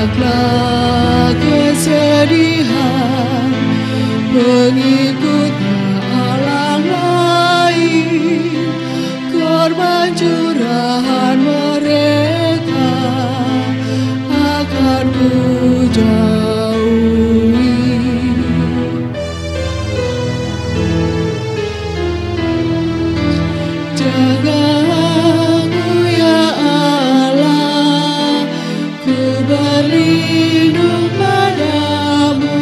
banyaklah kesedihan pengikutnya Allah lain, korban curahan mereka akan ku jauhi. Jagaku ya Allah, ku berlindung padamu,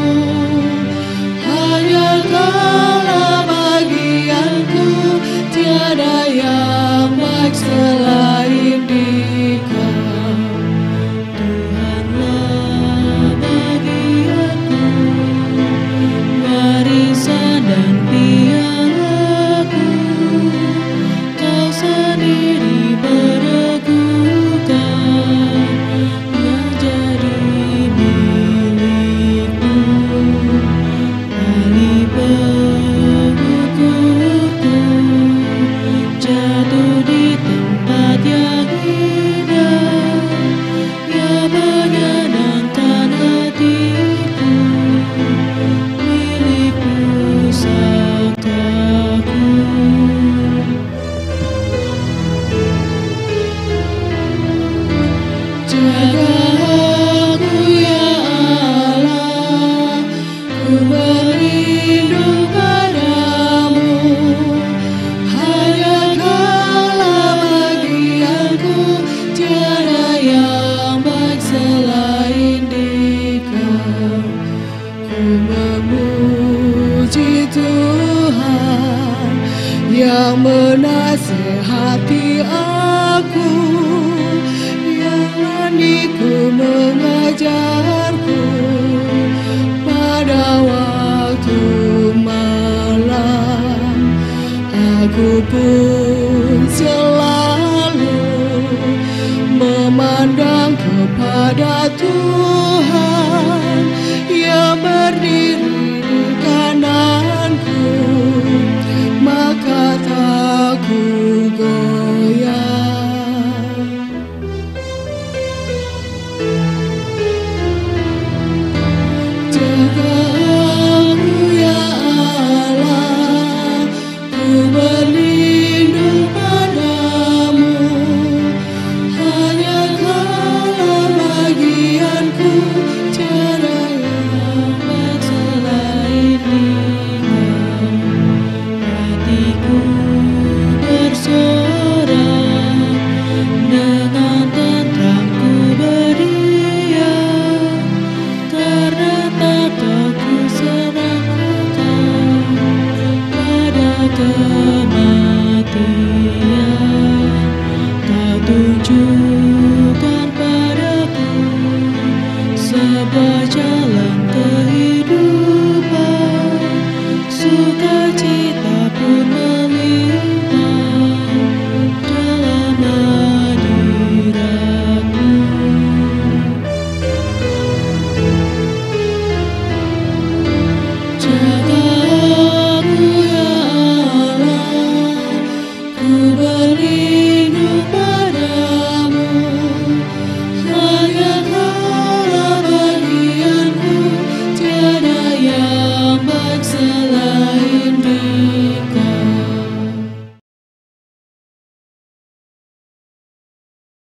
hanya Kaulah bagianku, tiada yang baik selain Dikau. Tuhanlah bagianku, warisan dan pialaku, Kau sendiri meneguhkan yang jadi milikku. Tali pengukurku jatuh di tempat yang indah, yang menyenangkan hatiku, milik pusakaku. Jagaku ya Allah, ku berlindung padamu, hanya Kaulah bagianku, tiada yang baik selain Dikau. Ku memuji Tuhan yang menasihati aku, yang mandiku mengajarku pada waktu malam. Aku pun selalu memandang kepada Tuhan yang berdiri di kananku, maka tak ku goyah. Jagaku ya Allah, ku berlindung padamu, hanya Kaulah bagianku, tiada yang baik selain Dikau. Hatiku bersorak, dengan tenteram ku berdiam, karena takut ku serahkan pada kematian. Kau tunjukkan padaku sebuah jalan kehidupan, sukacita pun melimpah dalam hadirat-Mu. Jagaku ya Allah, ku berlindung padamu, hanya Kaulah bagianku, tiada yang baik selain Dikau.